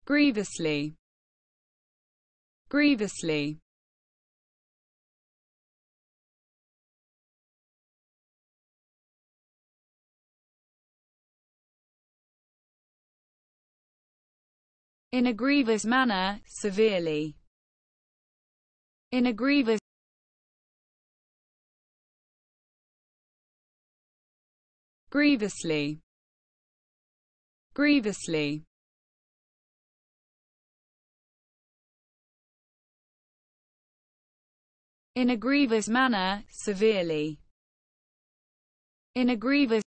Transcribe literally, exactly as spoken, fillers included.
grievously, grievously, in a grievous manner, severely, in a grievous, grievously, grievously, in a grievous manner, severely, in a grievous